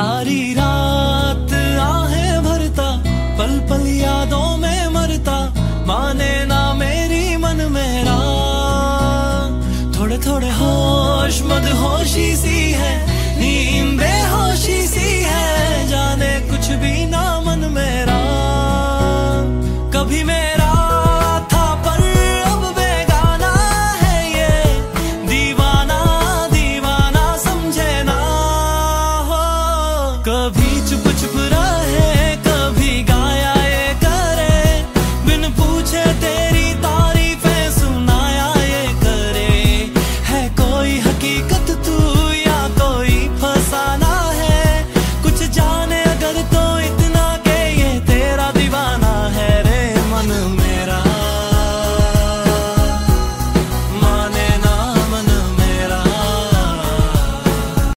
सारी रात आहें भरता, पल पल यादों में मरता, माने ना मेरी मन मेरा। थोड़े थोड़े होश मदहोशी सी है, नींद बेहोशी सी है, जाने कुछ भी ना मन मेरा। कभी मेरा